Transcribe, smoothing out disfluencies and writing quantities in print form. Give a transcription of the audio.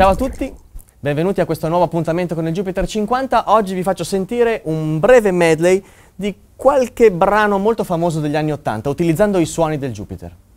Ciao a tutti, benvenuti a questo nuovo appuntamento con il Jupiter 50. Oggi vi faccio sentire un breve medley di qualche brano molto famoso degli anni 80, utilizzando i suoni del Jupiter.